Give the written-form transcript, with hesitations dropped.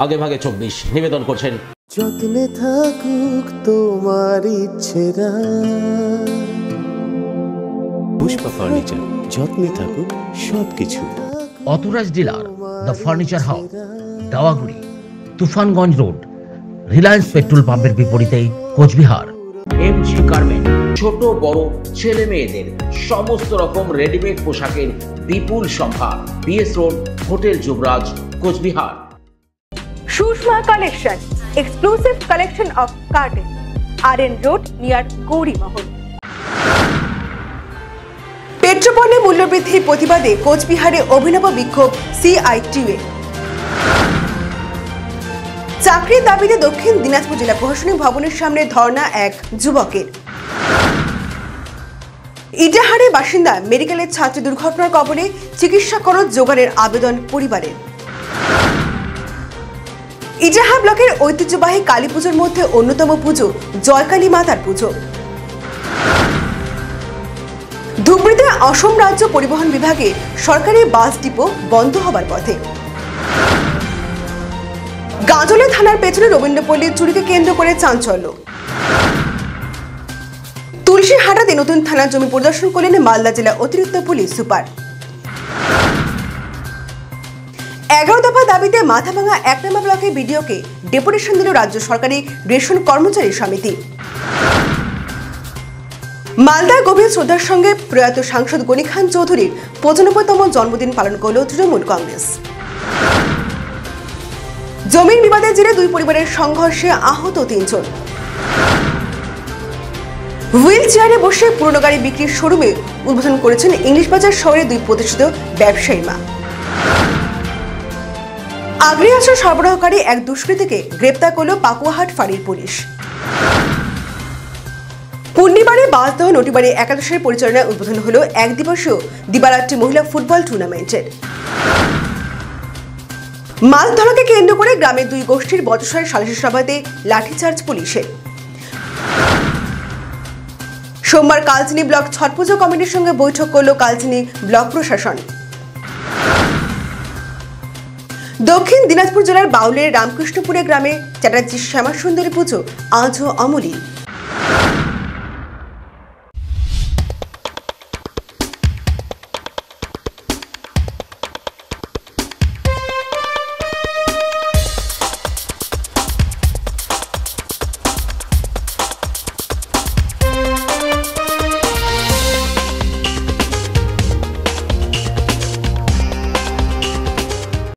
আগেভাগে 24 নিবেদন করছেন। যত্নে থাকুক তোমার ইচ্ছেরা, পুষ্পা ফার্নিচার, যত্নে থাকুক সবকিছু। Authorized dealer the furniture house, Dawaguri, Tufanganj road, Reliance petrol পাম্পের বিপরীতেই, কোচবিহার। এমজি গার্মেন্ট, ছোট বড় ছেলে মেয়েদের সমস্ত রকম রেডিমেড পোশাকের বিপুল সম্ভার। BS road, hotel Yuvraj, Coochbehar. Shushma Collection, exclusive collection of curtains, RN Road near Gauri Mahal. পেট্রোপণ্যের মূল্যবৃদ্ধির প্রতিবাদে কোচবিহারে অভিনব বিক্ষোভ সিআইটিইউ। চাকরির দাবিতে দক্ষিণ দিনাজপুর জেলা প্রশাসনিক ভবনের সামনে ধর্ণা এক যুবকের। ইটাহারের বাসিন্দা মেডিকেলের ছাত্রী দুর্ঘটনার কবলে চিকিৎসা খরচ জোগাড়ের আবেদন পরিবারের। ইটাহার ব্লকের ঐতিহ্যবাহী কালী পুজোর মধ্যে অন্যতম পুজো জয়কালী মাতার পুজো। ধুবড়ীতে অসম রাজ্য পরিবহন বিভাগে সরকারি বাস ডিপো বন্ধ হবার পথে। গাজলে থানার পেছনে রবীন্দ্রপল্লীর চুরিকে কেন্দ্র করে চাঞ্চল্য। তুলসীহাটাতে নতুন থানার জমি পরিদর্শন করলেন মালদা জেলা অতিরিক্ত পুলিশ সুপার। 11 দফা দাবিতে মাথাভাঙা 1 নম্বর ব্লকের বিডিওকে ডেপুটেশন দিল রাজ্য সরকারি রেশন কর্মচারী সমিতি। মালদার গভীর শ্রদ্ধার সঙ্গে প্রয়াত সাংসদ গনি খান চৌধুরীর 95তম জন্মদিন পালন করল তৃণমূল কংগ্রেস। জমির বিবাদের জেরে দুই পরিবারের সংঘর্ষে আহত 3 জন। হুইল চেয়ারে বসে পুরনো গাড়ি বিক্রির শোরুমে উদ্বোধন করেছেন ইংলিশ বাজার শহরে 2 প্রতিষ্ঠিত ব্যবসায়ী মা। আগ্নেয়াস্ত্র সরবরাহকারী এক দুষ্কৃতীকে গ্রেপ্তার করল পাকুয়াহাট ফাঁড়ির পুলিশ। পূর্ণিমারে বাসদহ নটিবাড়ি একাদশের পরিচালনায় উদ্বোধন হল 1 দিবসীয় দিবারাত্রি মহিলা ফুটবল টুর্নামেন্টের। মাছ ধরাকে কেন্দ্র করে গ্রামের 2 গোষ্ঠীর বচসায় সালিশি সভাতে লাঠিচার্জ পুলিশের। সোমবার কালচিনি ব্লক ছট পুজো কমিটির সঙ্গে বৈঠক করল কালচিনি ব্লক প্রশাসন। দক্ষিণ দিনাজপুর জেলার বাউলের রামকৃষ্ণপুরে গ্রামে চ্যাটার্জি শ্যামা সুন্দরী পুজো আজও অমলিন।